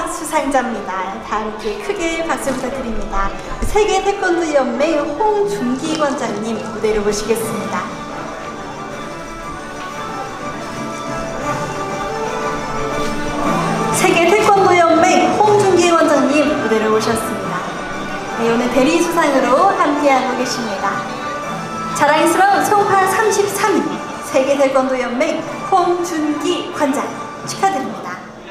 첫 수상자입니다. 다 함께 크게 박수 부탁드립니다. 세계 태권도 연맹 홍준기 관장님 무대로 모시겠습니다. 세계 태권도 연맹 홍준기 원장님 무대로 모셨습니다. 네, 오늘 대리 수상으로 함께하고 계십니다. 자랑스러운 송파 33인 세계 태권도 연맹 홍준기 관장 축하드립니다.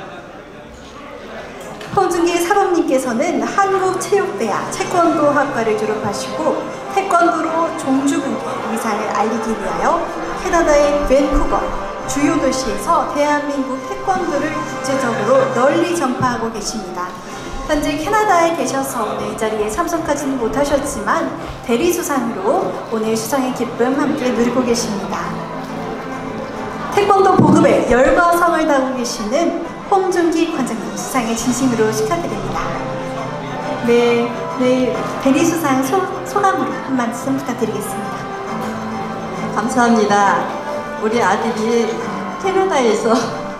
홍준기 사범님께서는 한국체육대학 태권도학과를 졸업하시고 태권도로 종주국의 위상을 알리기 위하여 캐나다의 밴쿠버 주요 도시에서 대한민국 태권도를 국제적으로 널리 전파하고 계십니다. 현재 캐나다에 계셔서 오늘 이 자리에 참석하지는 못하셨지만 대리 수상으로 오늘 수상의 기쁨 함께 누리고 계십니다. 태권도 보급에 열과 성을 다하고 계시는 홍준기 관장님 수상에 진심으로 축하드립니다. 네, 대리 수상 소감으로 한 말씀 부탁드리겠습니다. 감사합니다. 우리 아들이 캐나다에서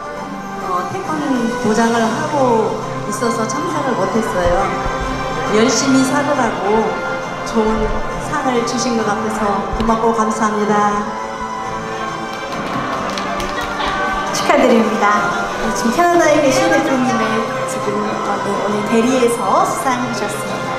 태권 도장을 하고 있어서 참석을 못했어요. 열심히 살으라고 좋은 상을 주신 것 같아서 고맙고 감사합니다. 축하드립니다. 지금 캐나다에 계신 대표님을 지금 오늘 대리에서 수상하셨습니다.